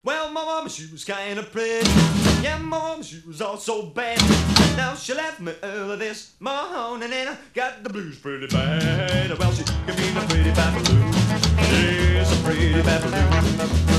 Well, my mama, she was kind of pretty. Yeah, my mama, she was also bad. Now she left me early this morning and I got the blues pretty bad. Well, she gave me a pretty bad blues. Yes, a pretty bad blues.